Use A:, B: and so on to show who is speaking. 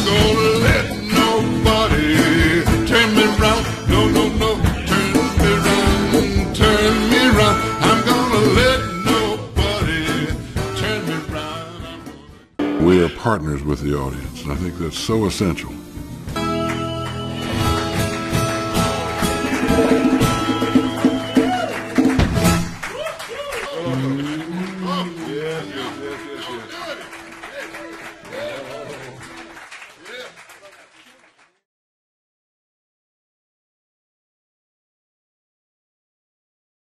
A: gonna let nobody turn me round. No, no, no, turn me round, turn me round. I'm gonna let nobody turn me round. We are partners with the audience, and I think that's so essential.